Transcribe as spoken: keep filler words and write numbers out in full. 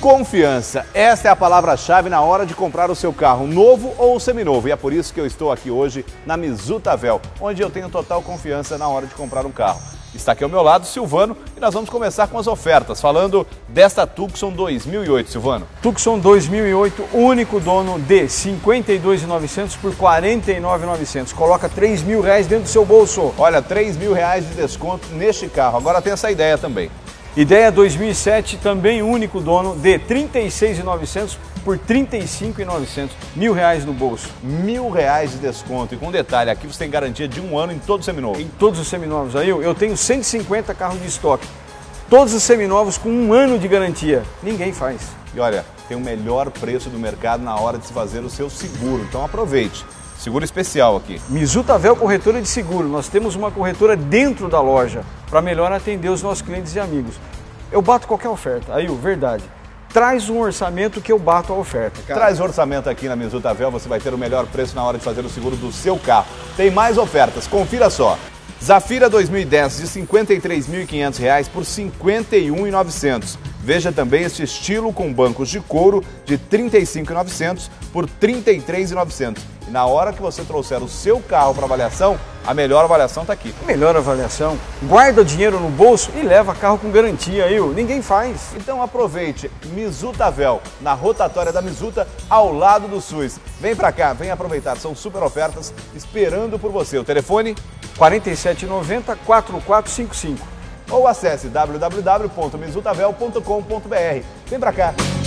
Confiança, essa é a palavra-chave na hora de comprar o seu carro, novo ou seminovo. E é por isso que eu estou aqui hoje na Mizutavel, onde eu tenho total confiança na hora de comprar um carro. Está aqui ao meu lado Silvano e nós vamos começar com as ofertas, falando desta Tucson dois mil e oito, Silvano. Tucson dois mil e oito, único dono de cinquenta e dois mil e novecentos por quarenta e nove mil e novecentos. Coloca três mil reais dentro do seu bolso. Olha, três mil reais de desconto neste carro. Agora tem essa ideia também. Ideia dois mil e sete, também único dono de trinta e seis mil e novecentos por trinta e cinco mil e novecentos, mil reais no bolso. Mil reais de desconto. E com detalhe, aqui você tem garantia de um ano em todo seminovo. Em todos os seminovos aí, eu tenho cento e cinquenta carros de estoque. Todos os seminovos com um ano de garantia. Ninguém faz. E olha, tem o melhor preço do mercado na hora de se fazer o seu seguro. Então aproveite. Seguro especial aqui. Mizutavel Corretora de Seguro. Nós temos uma corretora dentro da loja para melhor atender os nossos clientes e amigos. Eu bato qualquer oferta. Aí, verdade. Traz um orçamento que eu bato a oferta, cara. Traz orçamento aqui na Mizutavel, você vai ter o melhor preço na hora de fazer o seguro do seu carro. Tem mais ofertas, confira só. Zafira dois mil e dez de cinquenta e três mil e quinhentos reais por cinquenta e um mil e novecentos. Veja também este estilo com bancos de couro de trinta e cinco mil e novecentos por trinta e três mil e novecentos. E na hora que você trouxer o seu carro para avaliação, a melhor avaliação está aqui. Melhor avaliação, guarda o dinheiro no bolso e leva carro com garantia aí, ninguém faz. Então aproveite, Mizutavel, na rotatória da Mizuta, ao lado do S U S. Vem para cá, vem aproveitar, são super ofertas esperando por você. O telefone? quarenta e sete noventa, quatro quatro cinco cinco. Ou acesse w w w ponto mizutavel ponto com ponto b r. Vem para cá.